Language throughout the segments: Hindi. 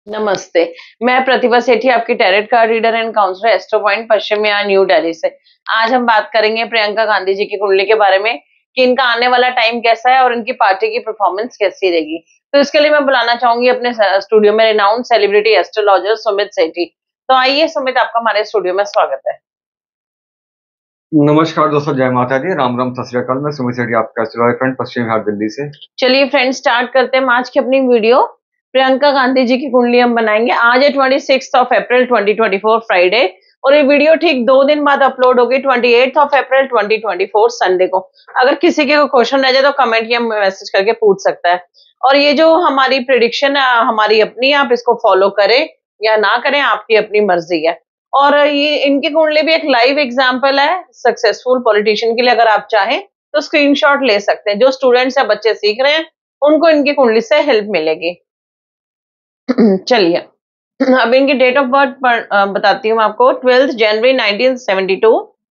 नमस्ते। मैं प्रतिभा सेठी आपकी tarot card reader and counsellor astro point Paschim या न्यू दिल्ली से। आज हम बात करेंगे प्रियंका गांधी जी की कुंडली के बारे में कि इनका आने वाला टाइम कैसा है और इनकी पार्टी की परफॉर्मेंस कैसी रहेगी। तो इसके लिए मैं बुलाना चाहूंगी अपने स्टूडियो में renowned celebrity astrologer Sumit Sethi. तो आइए सुमित, आपका हमारे स्टूडियो में स्वागत है। नमस्कार दोस्तों, जय माता दी, राम राम, सत श्री अकाल। मैं सुमित सेठी, आपका एस्ट्रोलॉजर फ्रेंड, पश्चिम बिहार दिल्ली से। चलिए फ्रेंड्स, स्टार्ट करते हैं आज की अपनी वीडियो। प्रियंका गांधी जी की कुंडली हम बनाएंगे। आज है 26 अप्रैल 2024 फ्राइडे, और ये वीडियो ठीक 2 दिन बाद अपलोड होगी 28 अप्रैल 2024 संडे को। अगर किसी के कोई क्वेश्चन रह जाए तो कमेंट या मैसेज करके पूछ सकता है। और ये जो हमारी प्रिडिक्शन है हमारी अपनी, आप इसको फॉलो करें या ना करें, आपकी अपनी मर्जी है। और ये इनकी कुंडली भी एक लाइव एग्जाम्पल है सक्सेसफुल पॉलिटिशियन के लिए। अगर आप चाहें तो स्क्रीनशॉट ले सकते हैं। जो स्टूडेंट्स या बच्चे सीख रहे हैं उनको इनकी कुंडली से हेल्प मिलेगी। चलिए, अब इनकी डेट ऑफ बर्थ बताती हूँ आपको। 12 जनवरी 1972,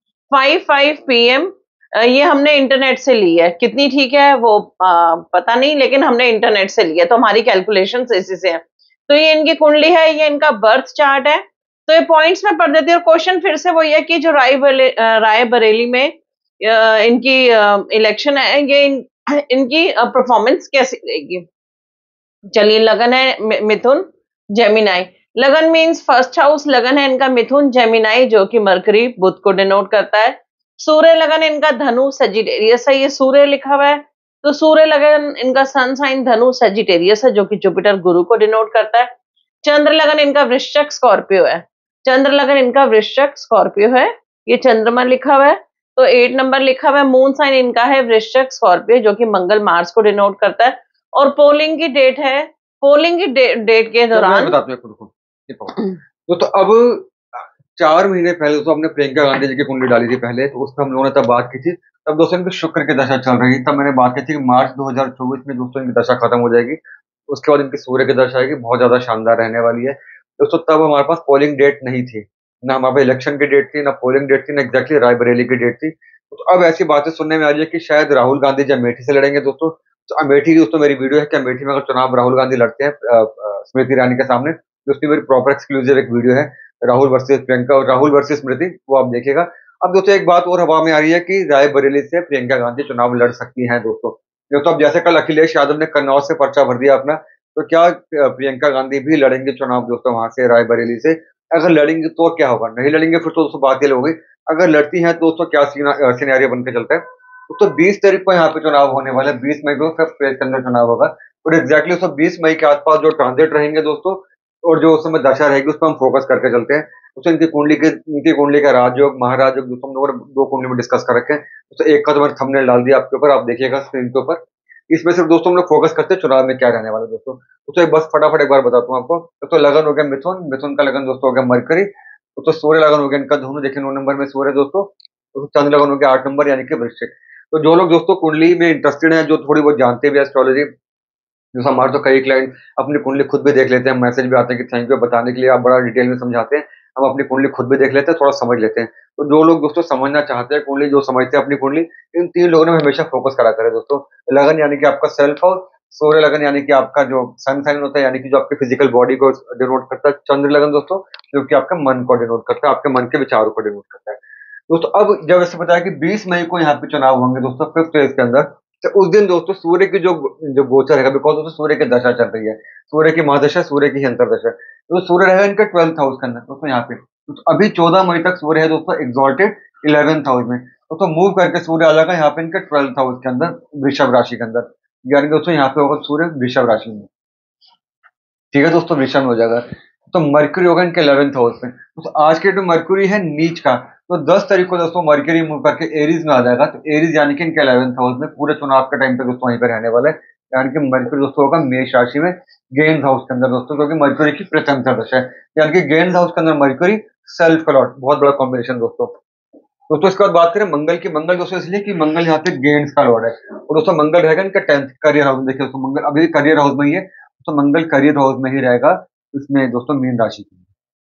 5:05 PM। ये हमने इंटरनेट से ली है, कितनी ठीक है वो पता नहीं, लेकिन हमने इंटरनेट से ली है तो हमारी कैलकुलेशन इसी से है। तो ये इनकी कुंडली है, ये इनका बर्थ चार्ट है। तो ये पॉइंट्स में पढ़ देती हूँ। क्वेश्चन फिर से वही है कि जो रायबरेली में इनकी इलेक्शन है, ये इनकी परफॉर्मेंस कैसी रहेगी। चलिए, लगन है मिथुन जेमिनाई। लगन मीन्स फर्स्ट हाउस, लगन है इनका मिथुन जेमिनाई, जो कि मरकरी बुध को डिनोट करता है। सूर्य लगन इनका धनु सजिटेरियस है, ये सूर्य लिखा हुआ है। तो सूर्य लगन इनका सन साइन धनु सजिटेरियस है, जो कि जुपिटर गुरु को डिनोट करता है। चंद्र लगन इनका वृश्चिक स्कॉर्पियो है। चंद्र लगन इनका वृश्चिक स्कॉर्पियो है, ये चंद्रमा लिखा हुआ है। तो 8 नंबर लिखा हुआ है। मून साइन इनका है वृश्चिक स्कॉर्पियो, जो कि मंगल मार्स को डिनोट करता है। और पोलिंग की डेट है, पोलिंग की डेट के मैं दौरान बताता हूँ खुद को। तो अब 4 महीने पहले दोस्तों हमने प्रियंका गांधी जी की कुंडली डाली थी पहले, तो उसमें हम लोगों ने तब बात की थी। तब दोस्तों इनकी शुक्र की दशा चल रही थी। तब मैंने बात की थी कि मार्च 2024 में दोस्तों इनकी दशा खत्म हो जाएगी। उसके बाद इनकी सूर्य की दशा आएगी, बहुत ज्यादा शानदार रहने वाली है दोस्तों। तब हमारे पास पोलिंग डेट नहीं थी, ना हमारे पास इलेक्शन की डेट थी, ना पोलिंग डेट थी, ना एग्जैक्टली रायबरेली की डेट थी। तो अब ऐसी बातें सुनने में आ रही है कि शायद राहुल गांधी जी अमेठी से लड़ेंगे दोस्तों। तो अमेठी की दोस्तों मेरी वीडियो है कि अमेठी में अगर चुनाव राहुल गांधी लड़ते हैं स्मृति ईरानी के सामने, तो उसकी मेरी प्रॉपर एक्सक्लूसिव एक वीडियो है, राहुल वर्सेस प्रियंका और राहुल वर्सेस स्मृति, वो आप देखिएगा। अब दोस्तों एक बात और हवा में आ रही है कि रायबरेली से प्रियंका गांधी चुनाव लड़ सकती हैं दोस्तों। दोस्तों अब जैसे कल अखिलेश यादव ने कन्नौज से पर्चा भर दिया अपना, तो क्या प्रियंका गांधी भी लड़ेंगे चुनाव दोस्तों वहां से रायबरेली से? अगर लड़ेंगे तो क्या होगा, नहीं लड़ेंगे फिर तो दोस्तों बात ये होगी। अगर लड़ती हैं तो दोस्तों क्या सिनेरियो बन के चलता है। तो 20 तारीख को यहाँ पे चुनाव होने वाला है, 20 मई को फिफ्थ फेज के अंदर चुनाव होगा। और एग्जैक्टली दोस्तों 20 मई के आसपास जो ट्रांजिट रहेंगे दोस्तों, और जो उस समय दशा रहेगी, उस पर हम फोकस करके चलते हैं। दोस्तों इनकी कुंडली का राजयोग महाराजयोग दोस्तों हम लोगों ने 2 कुंडली में डिस्कस कर रखे हैं। दोस्तों एक का तो मैंने थंबनेल डाल दिया आपके ऊपर, आप देखिएगा स्क्रीन के ऊपर। इसमें सिर्फ दोस्तों हम लोग फोकस करते हैं चुनाव में क्या रहने वाला है दोस्तों। तो एक बस फटाफट एक बार बताता हूँ आपको। तो लगन हो गया मिथुन, मिथुन का लगन दोस्तों हो गया मरकरी। तो सूर्य लगन हो गया इनका धनु, देखिए 9 नंबर में सूर्य दोस्तों। तो चंद्र लगन हो गया 8 नंबर, यानी कि वृश्चिक। तो जो लोग दोस्तों कुंडली में इंटरेस्टेड हैं, जो थोड़ी बहुत जानते भी एस्ट्रोलॉजी, जैसे हमारे तो कई क्लाइंट अपनी कुंडली खुद भी देख लेते हैं, मैसेज भी आते हैं कि थैंक यू बताने के लिए, आप बड़ा डिटेल में समझाते हैं। हम अपनी कुंडली खुद भी देख लेते हैं, थोड़ा समझ लेते हैं। तो जो लोग दोस्तों समझना चाहते हैं कुंडली, जो समझते हैं अपनी कुंडली, इन 3 लोगों ने हमेशा फोकस करा करें दोस्तों। लगन यानी कि आपका सेल्फ हाउस, सूर्य लगन यानी कि आपका जो सन साइन होता है, यानी कि जो आपके फिजिकल बॉडी को डिनोट करता है। चंद्र लगन दोस्तों जो कि आपका मन को डिनोट करता है, आपके मन के विचारों को डिनोट करता है दोस्तों। अब जब ऐसे बताया कि 20 मई को यहाँ पे चुनाव होंगे दोस्तों फिफ्थ फेज के अंदर, तो उस दिन दोस्तों सूर्य की जो जो गोचर है, बिकॉज दोस्तों सूर्य की दशा चल रही है, सूर्य की महादशा, सूर्य की अंतरदशा। तो सूर्य रहेगा इनके 12th हाउस के अंदर दोस्तों यहाँ पे। तो अभी 14 मई तक सूर्य है दोस्तों एग्जॉल्टेड 11th हाउस में। दोस्तों मूव करके सूर्य आ जाएगा यहाँ पे इनके 12th हाउस के अंदर, वृषभ राशि के अंदर। यानी दोस्तों यहाँ पे होगा सूर्य वृषभ राशि में, ठीक है दोस्तों, वृषभ में हो जाएगा। तो मरकरी होगा इनके 11th हाउस में। तो आज के डेट में मरकरी है नीच का। तो 10 तारीख को दोस्तों मरकरी मूव करके एरीज में आ जाएगा। तो एरीज यानी कि इनके 11th हाउस में पूरे चुनाव के टाइम पे दोस्तों वहीं पे रहने वाला है। यानी कि मरकरी दोस्तों होगा मेष राशि में, गेंद हाउस के अंदर दोस्तों, क्योंकि मरकरी की प्रथम दशा है। यानी कि गेंद हाउस के अंदर मरकरी, सेल्फ का लॉर्ड, बहुत बड़ा कॉम्बिनेशन दोस्तों। दोस्तों इसके बाद बात करें मंगल की। मंगल दोस्तों इसलिए कि मंगल यहाँ पे गेंस का लॉर्ड है। और दोस्तों मंगल रहेगा इनका 10th करियर हाउस में। देखिए दोस्तों मंगल अभी करियर हाउस में ही है, तो मंगल करियर हाउस में ही रहेगा इसमें दोस्तों, मीन राशि की।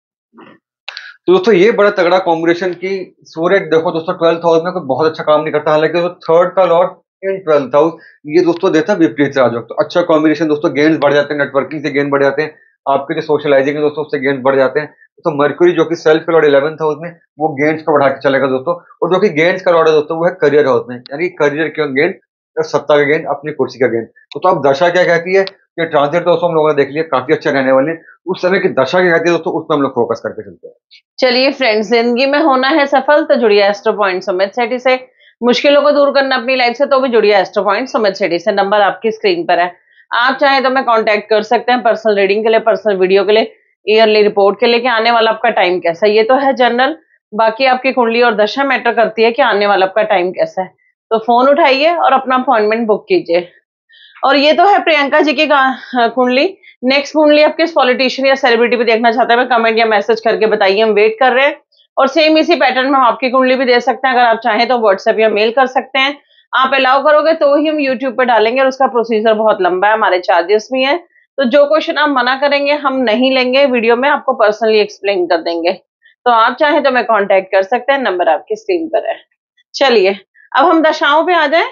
तो दोस्तों ये बड़ा तगड़ा कॉम्बिनेशन की सूर्य देखो दोस्तों 12th हाउस में कोई बहुत अच्छा काम नहीं करता, हालांकि दोस्तों थर्ड का लॉर्ड इन 12th हाउस, ये दोस्तों देता है विपरीत राजयोग। तो अच्छा कॉम्बिनेशन दोस्तों, गेन्स बढ़ जाते हैं, नेटवर्किंग से गेन बढ़ जाते हैं, आपके जो सोशलाइजिंग है दोस्तों उससे गेन्स बढ़ जाते हैं। तो मर्क्यूरी जो कि सेल्फ का लॉर्ड 11th हाउस में, वो गेन्स को बढ़ा के चलेगा दोस्तों। और जो कि गेन्स का लॉर्ड है दोस्तों वो है करियर हाउस में, यानी करियर का गेन, सत्ता का गेन, अपनी कुर्सी का गेन। तो अब दशा क्या कहती है, ये ट्रांजिट दोस्तों हम लोगों ने देख लिया, काफी अच्छा रहने वाले हैं। उस समय की दशा क्या कहती है दोस्तों, उस पर हम लोग फोकस करके चलते हैं। चलिए फ्रेंड्स, जिंदगी में होना है सफल तो जुड़िए एस्ट्रो पॉइंट सुमित सेठी से। मुश्किलों को दूर करना अपनी लाइफ से तो भी जुड़िए एस्ट्रो पॉइंट सुमित सेठी से। नंबर आपकी स्क्रीन पर है, आप चाहें तो मैं कांटेक्ट कर सकते हैं पर्सनल रीडिंग के लिए, पर्सनल वीडियो के लिए, ईयरली रिपोर्ट के लिए कि आने वाला आपका टाइम कैसा है। ये तो है जनरल, बाकी आपकी कुंडली और दशा मैटर करती है कि आने वाला आपका टाइम कैसा है। तो फोन उठाइए और अपना अपॉइंटमेंट बुक कीजिए। और ये तो है प्रियंका जी की कुंडली। नेक्स्ट कुंडली आप किस पॉलिटिशियन या सेलिब्रिटी पे देखना चाहते हैं, कमेंट या मैसेज करके बताइए, हम वेट कर रहे हैं। और सेम इसी पैटर्न में हम आपकी कुंडली भी दे सकते हैं, अगर आप चाहें तो व्हाट्सएप या मेल कर सकते हैं। आप अलाउ करोगे तो ही हम यूट्यूब पे डालेंगे, और उसका प्रोसीजर बहुत लंबा है, हमारे चार्जेस भी हैं। तो जो क्वेश्चन आप मना करेंगे हम नहीं लेंगे, वीडियो में आपको पर्सनली एक्सप्लेन कर देंगे। तो आप चाहें तो मैं कॉन्टेक्ट कर सकते हैं, नंबर आपकी स्क्रीन पर है। चलिए अब हम दशाओं पे आ जाए।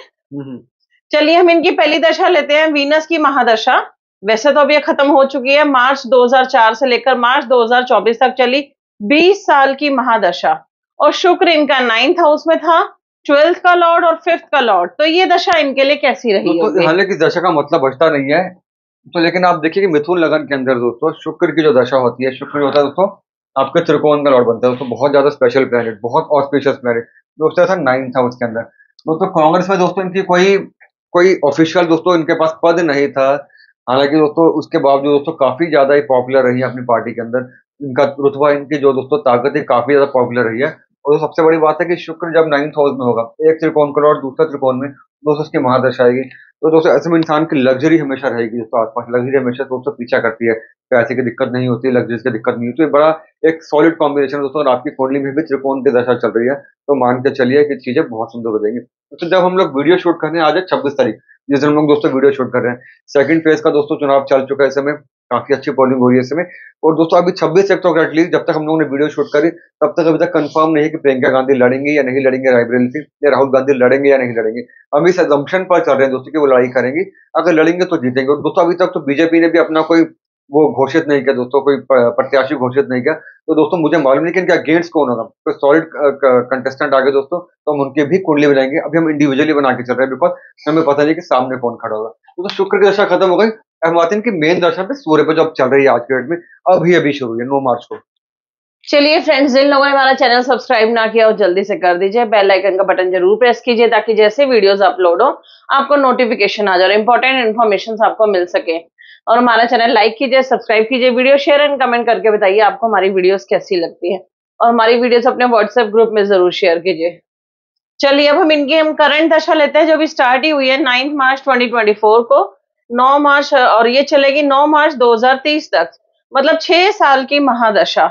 चलिए हम इनकी पहली दशा लेते हैं, वीनस की महादशा। वैसे तो अब ये खत्म हो चुकी है, मार्च 2004 से लेकर मार्च 2024 तक चली 20 साल की महादशा। और शुक्र इनका 9th हाउस में था, 12th का लॉर्ड और 5th का लॉर्ड। तो ये दशा इनके लिए कैसी रही होगी? हालांकि दशा का मतलब बचता नहीं है, तो लेकिन आप देखिए कि मिथुन लगन के अंदर दोस्तों शुक्र की जो दशा होती है, शुक्र होता है दोस्तों आपके त्रिकोण का लॉर्ड बनता है दोस्तों, बहुत ज्यादा स्पेशल प्लेनेट, बहुत ऑस्पिशियस प्लेनेट दोस्तों था 9th हाउस के अंदर। दोस्तों कांग्रेस में दोस्तों इनकी कोई कोई ऑफिशियल दोस्तों इनके पास पद नहीं था, हालांकि दोस्तों उसके बावजूद दोस्तों काफी ज्यादा ही पॉपुलर रही है अपनी पार्टी के अंदर। इनका रुतबा, इनकी जो दोस्तों ताकत है, काफी ज्यादा पॉपुलर रही है। और सबसे बड़ी बात है कि शुक्र जब 9th हाउस में होगा, एक त्रिकोण का लॉर्ड दूसरा त्रिकोण में, दोस्तों उसकी महादशा आएगी, तो दोस्तों ऐसे में इंसान की लग्जरी हमेशा रहेगी दोस्तों आसपास, लग्जरी हमेशा दोस्तों पीछा करती है, पैसे की दिक्कत नहीं होती, लग्जरी की दिक्कत नहीं होती। तो ये बड़ा एक सॉलिड कॉम्बिनेशन दोस्तों, और आपकी कुंडली में भी त्रिकोण की दशा चल रही है, तो मान के चलिए कि चीजें बहुत सुंदर हो जाएंगी। तो जब हम लोग वीडियो शूट करने आज 26 तारीख, जिस दिन हम लोग दोस्तों वीडियो शूट कर रहे हैं, सेकंड फेज का दोस्तों चुनाव चल चुका है, इस समय काफी अच्छी पोलिंग हो रही है इस समय। और दोस्तों अभी 26 तक तो एटलीस्ट जब तक हम लोगों ने वीडियो शूट करी, तब तक अभी तक कंफर्म नहीं है कि प्रियंका गांधी लड़ेंगे या नहीं लड़ेंगे रायबरेली से, या राहुल गांधी लड़ेंगे या नहीं लड़ेंगे। हम इस अजम्पशन पर चल रहे हैं दोस्तों कि वो लड़ाई करेंगे, अगर लड़ेंगे तो जीतेंगे। और दोस्तों अभी तक तो बीजेपी ने भी अपना कोई वो घोषित नहीं किया दोस्तों, कोई प्रत्याशी घोषित नहीं किया। तो दोस्तों मुझे मालूम नहीं कि इनके अगेंस्ट कौन होगा, कोई सॉलिड कंटेस्टेंट आगे दोस्तों, तो हम उनके भी कुंडली बनाएंगे। अभी हम इंडिविजुअली बना के चल रहे हैं, बिकॉज हमें पता नहीं कि सामने कौन खड़ा होगा। तो शुक्र की दशा खत्म हो गई, अब आते हैं कि मेन दशा पे सूर्य पे जब चल रही है आज के डेट में, अभी शुरू हुई है 9 मार्च को। चलिए फ्रेंड्स, जिन लोगों ने हमारा चैनल सब्सक्राइब ना किया हो जल्दी से कर दीजिए, बेल आइकन का बटन जरूर प्रेस कीजिए, ताकि जैसे वीडियोस अपलोड हो आपको नोटिफिकेशन आ जाए, इंपॉर्टेंट इन्फॉर्मेशन आपको मिल सके। और हमारा चैनल लाइक कीजिए, सब्सक्राइब कीजिए, वीडियो शेयर एंड कमेंट करके बताइए आपको हमारी वीडियोस कैसी लगती है, और हमारी वीडियोस अपने व्हाट्सएप ग्रुप में जरूर शेयर कीजिए। चलिए अब हम करंट दशा लेते हैं, जो भी स्टार्ट ही हुई है 9 मार्च 2024 को, 9 मार्च, और ये चलेगी 9 मार्च 2030 तक, मतलब 6 साल की महादशा।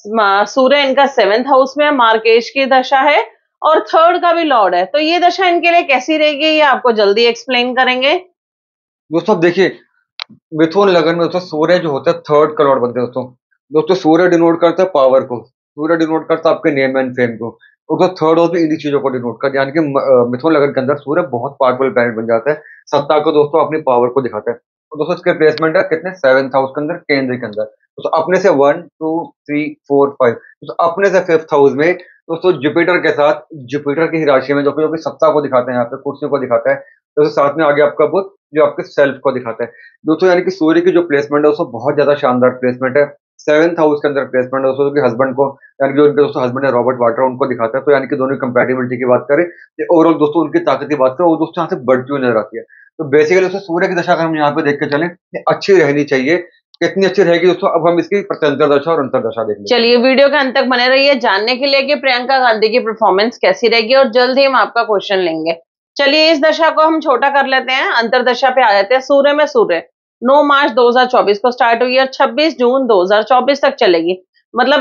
सूर्य इनका 7th हाउस में, मार्केश की दशा है और 3rd का भी लॉर्ड है। तो ये दशा इनके लिए कैसी रहेगी, ये आपको जल्दी एक्सप्लेन करेंगे। दोस्तों अब देखिए, मिथुन लगन में दोस्तों सूर्य जो होता है 3rd का लॉर्ड बनते हैं दोस्तों। दोस्तों सूर्य डिनोट करता है पावर को, सूर्य डिनोट करता है आपके नेम एंड फेम को, और तो 3rd हाउस भी इन्हीं चीजों को डिनोट करता है। यानी कि मिथुन लगन के अंदर सूर्य बहुत पावरफुल प्लैनेट बन जाता है, सत्ता को दोस्तों अपनी पावर को दिखाता है। तो दोस्तों इसके प्लेसमेंट है कितने, 7th हाउस के अंदर, केंद्र के अंदर। तो अपने से 1 2 3 4 5, तो अपने से 5th हाउस में दोस्तों जुपिटर के साथ, जुपिटर की ही राशि में, जो कि सत्ता को दिखाते हैं, यहाँ पे कुर्सियों को दिखाता है। तो साथ में आगे आपका बुध, जो आपके सेल्फ को दिखाता है दोस्तों। यानी कि सूर्य की जो प्लेसमेंट है दोस्तों बहुत ज्यादा शानदार प्लेसमेंट है। 7th हाउस के अंदर प्लेसमेंट है दोस्तों, जो हस्बैंड को, यानी कि जो उनके दोस्तों हस्बैंड है रॉबर्ट वाड्रा, उनको दिखाता है। तो यानी कि दोनों कंपैटिबिलिटी की बात करें, ओवरऑल दोस्तों उनकी ताकत की बात करें, वो दोस्तों यहाँ से बढ़ती हुई नजर आती है। तो बेसिकली दोस्तों सूर्य की दशा अगर हम यहाँ पे देख के चलें, अच्छी रहनी चाहिए। कितनी अच्छी रहेगी दोस्तों, अब हम इसकी प्रत्यंतर दशा और अंतर दशा देख लेंगे। चलिए वीडियो के अंत तक बने रहिए जानने के लिए कि प्रियंका गांधी की परफॉर्मेंस कैसी रहेगी, और जल्द ही हम आपका क्वेश्चन लेंगे। चलिए इस दशा को हम छोटा कर लेते हैं, अंतर दशा पे आ जाते हैं। सूर्य में सूर्य 9 मार्च 2024 को स्टार्ट हुई और 26 जून 2024 तक चलेगी, मतलब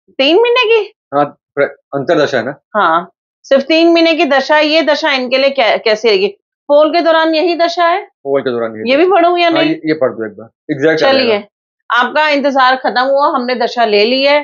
3 महीने की। हाँ, अंतर दशा है ना। हाँ, सिर्फ 3 महीने की दशा। ये दशा इनके लिए कैसी रहेगी? पोल के दौरान यही दशा है, पोल के दौरान ये भी पढ़ूं या नहीं? ये पढ़ दो एक बार एग्जैक्ट। चलिए आपका इंतजार खत्म हुआ, हमने दशा ले ली है।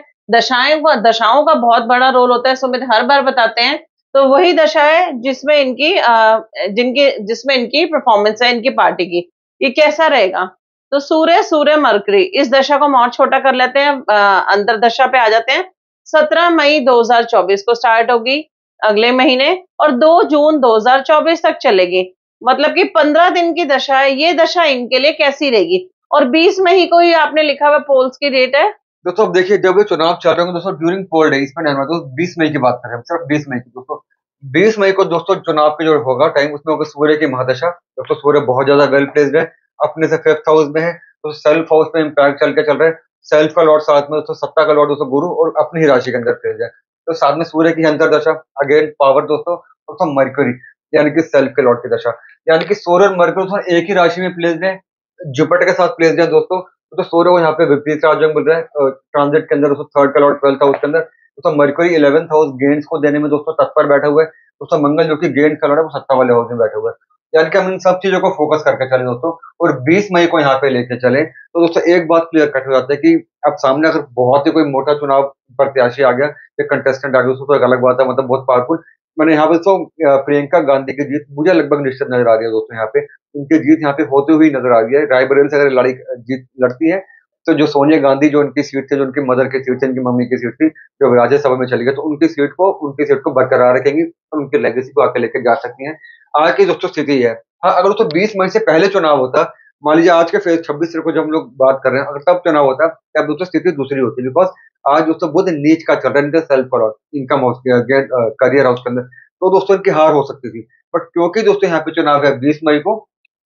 दशाओं का बहुत बड़ा रोल होता है, सुमित हर बार बताते हैं। तो वही दशा है जिसमें इनकी परफॉर्मेंस है, इनकी पार्टी की। ये कैसा रहेगा? तो सूर्य, सूर्य मरकरी, इस दशा को हम और छोटा कर लेते हैं, अंतर दशा पे आ जाते हैं। 17 मई 2024 को स्टार्ट होगी अगले महीने और 2 जून 2024 तक चलेगी। मतलब कि 15 दिन की दशा है। ये दशा इनके लिए कैसी रहेगी? और 20 मई को ही आपने लिखा हुआ पोल्स की डेट है। दोस्तों अब देखिए, जब ये चुनाव चल रहे होंगे दोस्तों ड्यूरिंग पोल डे, इसमें नहीं होगा दोस्तों, 20 मई की बात कर रहे हैं, सिर्फ 20 मई की दोस्तों। 20 मई को दोस्तों चुनाव के जो होगा टाइम, उसमें होगा सूर्य की महादशा। दोस्तों सूर्य बहुत ज्यादा वेल प्लेस्ड है, अपने से 5th हाउस में है, तो सेल्फ हाउस में इम्पैक्ट चल रहा है। सेल्फ का लॉर्ड साथ में दोस्तों, सत्ता का लॉर्ड दोस्तों गुरु, और अपनी ही राशि के अंदर प्लेस्ड है। तो साथ में सूर्य की अंतरदशा, अगेन पावर दोस्तों, दोस्तों मरकरी, यानी कि सेल्फ के लॉर्ड की दशा, यानी कि सूर्य और मरकरी दोस्तों एक ही राशि में प्लेस्ड है, जुपिटर के साथ प्लेस्ड है दोस्तों। तो सूर्य को यहाँ पे विपरीत राजयोग मिल रहा है ट्रांजिट के अंदर दोस्तों, 3rd का लॉर्ड 12th हाउस के अंदर। दोस्तों मरकरी 11th हाउस गेन्स को देने में दोस्तों तत्पर बैठा हुआ है। दोस्तों मंगल जो कि गेन्स का लॉर्ड है, वो सत्ता वाले हाउस में बैठा हुआ है। यानी कि हम इन सब चीजों को फोकस करके चले दोस्तों, और 20 मई को यहाँ पे लेके चले, तो दोस्तों एक बात क्लियर कट हो जाता है कि अब सामने अगर बहुत ही कोई मोटा चुनाव प्रत्याशी आ गया या कंटेस्टेंट आ गया दोस्तों, तो एक अलग बात है, मतलब बहुत पावरफुल। मैंने यहाँ पे तो प्रियंका गांधी की जीत मुझे लगभग निश्चित नजर आ रही है दोस्तों। यहाँ पे उनकी जीत यहाँ पे होती हुई नजर आ रही है। रायबरेली से अगर लड़ी जीत लड़ती है, तो जो सोनिया गांधी जो उनकी सीट थी, जो उनकी मदर की सीट थी, उनकी मम्मी की सीट थी, जो राज्यसभा में चली गई, तो उनकी सीट को बरकरार रखेंगी और उनकी लेगेसी को आगे लेकर जा सकती हैं। आज की दोस्तों स्थिति है, हाँ अगर दोस्तों 20 मई से पहले चुनाव होता, मान लीजिए आज के फेज 26 को जो हम लोग बात कर रहे हैं, अगर तब चुनाव होता, तब दोस्तों स्थिति दूसरी होती, बिकॉज आज दोस्तों बुध नीच का चल रहा है इनका सेल्फ पर, इनकम हाउस करियर हाउस के अंदर, तो दोस्तों इनकी हार हो सकती थी। बट क्योंकि दोस्तों यहाँ पे चुनाव है 20 मई को,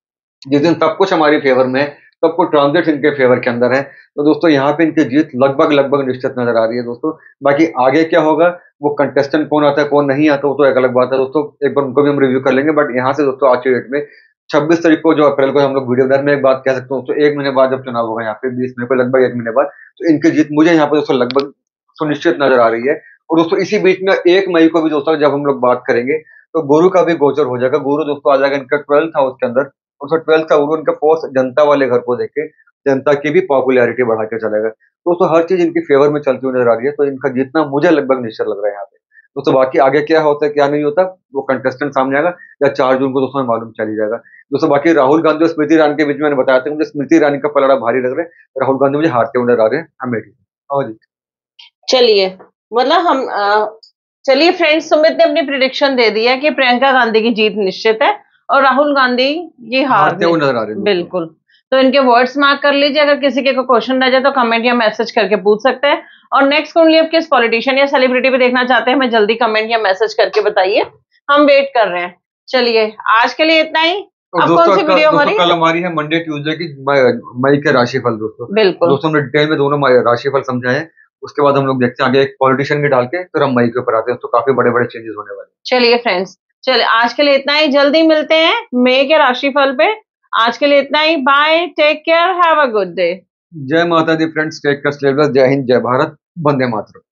जिस दिन सब कुछ हमारी फेवर में है, सब कुछ ट्रांजिट इनके फेवर के अंदर है, तो दोस्तों यहाँ पे इनकी जीत लगभग लगभग निश्चित नजर आ रही है दोस्तों। बाकी आगे क्या होगा, वो कंटेस्टेंट कौन आता है कौन नहीं आता, वो तो एक अलग बात है दोस्तों, एक बार उनको भी हम रिव्यू कर लेंगे। बट यहाँ से दोस्तों आज की डेट में 26 तारीख को जो अप्रैल को हम लोग वीडियो में एक बात कह सकते हैं दोस्तों, 1 महीने बाद जब चुनाव होगा यहाँ पे 20 मई को, लगभग 1 महीने बाद, तो इनकी जीत मुझे यहाँ पे दोस्तों लगभग सुनिश्चित नजर आ रही है। और दोस्तों इसी बीच में 1 मई को भी दोस्तों जब हम लोग बात करेंगे, तो गुरु का भी गोचर हो जाएगा। गुरु दोस्तों आ जाएगा इनका 12th हाउस के अंदर, और 12th का गुरु इनका फोर्स जनता वाले घर को देख के जनता की भी पॉपुलैरिटी बढ़ा के चलेगा। दोस्तों हर चीज इनकी फेवर में चलती हुई नजर आ रही है, तो इनका जीतना मुझे लगभग निश्चित लग रहा है यहाँ पे दोस्तों। बाकी आगे क्या होता है क्या नहीं होता, वो कंटेस्टेंट सामने आएगा, या 4 जून को दोस्तों मालूम चली जाएगा दोस्तों। बाकी राहुल गांधी और स्मृति ईरानी के बीच में मैंने बताया था, मुझे स्मृति ईरानी का पलड़ा भारी लग रहा है, राहुल गांधी मुझे हारते हुए नजर आ रहे हैं अमेठी। हाँ जी, चलिए, मतलब हम चलिए फ्रेंड्स, सुमित ने अपनी प्रिडिक्शन दे दी है कि प्रियंका गांधी की जीत निश्चित है और राहुल गांधी की हारते हुए नजर आ रहे हैं। बिल्कुल, तो इनके वर्ड्स मार्क कर लीजिए। अगर किसी के कोई क्वेश्चन रह जाए तो कमेंट या मैसेज करके पूछ सकते हैं। और नेक्स्ट कुंडली आप किस पॉलिटिशियन या सेलिब्रिटी पे देखना चाहते हैं, हमें जल्दी कमेंट या मैसेज करके बताइए, हम वेट कर रहे हैं। चलिए आज के लिए इतना ही। अब कौन सी वीडियो हमारी? कल हमारी है मंडे ट्यूसडे की मई के राशिफल दोस्तों। बिल्कुल दोस्तों हमने डिटेल में दोनों राशिफल समझाए हैं, उसके बाद हम लोग देखते हैं आगे एक पॉलिटिशियन की डाल के, फिर हम मई के ऊपर आते हैं, तो काफी बड़े बड़े चेंजेस होने वाले हैं। चलिए फ्रेंड्स, चलिए आज के लिए इतना ही, जल्दी मिलते हैं मई के राशिफल पे। आज के लिए इतना ही, bye, take care, have a good day. जय माता दी फ्रेंड्स, टेक केयर, जय हिंद, जय भारत, वंदे मातरम।